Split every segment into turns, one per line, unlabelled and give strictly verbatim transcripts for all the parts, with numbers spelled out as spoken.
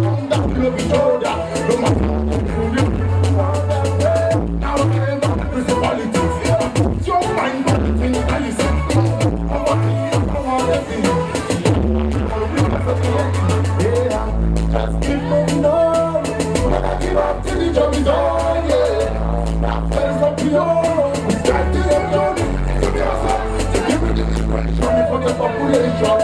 come down, love each other. No matter what you do, now I'm about the principalities. Put your mind on the things that you see. I'm walking, I'm walking. Yeah, just keep moving on. Never give up till the job is done. Yeah, there's up to you. We start to your journey. To be ourselves, to give it the inspiration for the population.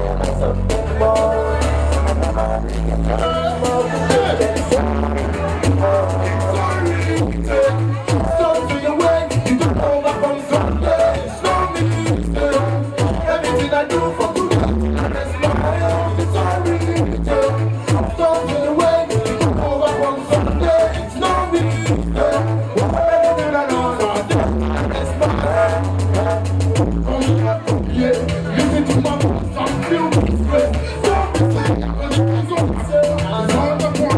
Stop to your way, you don't overcome someday. Slow me, everything I do for good. That's my own, it's all limited. Stop to your way, you don't overcome someday. It's no mistake. Everything I know, that's my own. Yeah, listen to my voice, I'm feel my stress. Stop to say, I'm going to say, I'm on the point.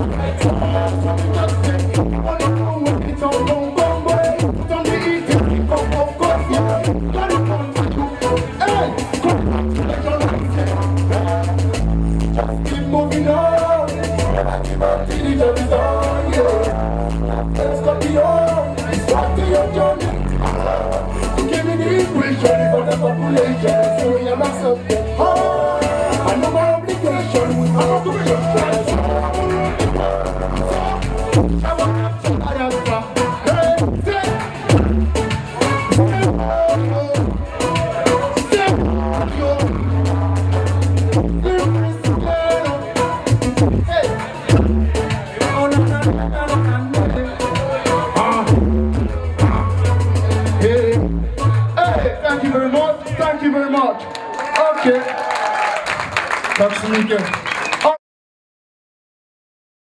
Keep moving on. Till the job is done, yeah. Let's go beyond. Start to your journey. To give me the inspiration for the population. So we are myself. Oh, I know my obligation. I want to be your friend. Thank you very much. Thank you very much. Okay. Tack så mycket.